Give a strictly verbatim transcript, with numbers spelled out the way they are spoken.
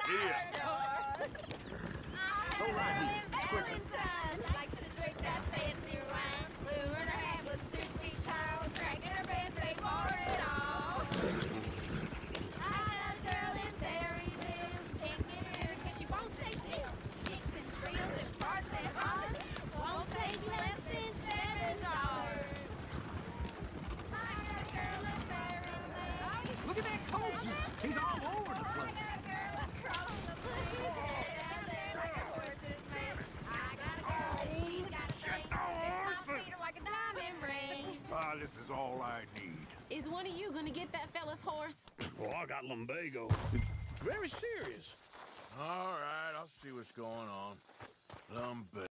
Here. All right, Valentine likes to drink that fancy wine. Blue in her hat was two feet tall, dragging her pants, they for it all. I got a girl in Berryville, can't get her cause she won't stay still. She kicks and squeals and farts and hollers, won't take less than seven dollars. I got a girl in Berryville. Look at that Koji! He's all over the place. I got a girl across the place, down there like a horse's mane. I got a girl and she's got a thing. It's on Peter like a diamond ring. Ah, this is all I need. Is one of you gonna get that fella's horse? Well, I got lumbago. Very serious. All right, I'll see what's going on. Lumber.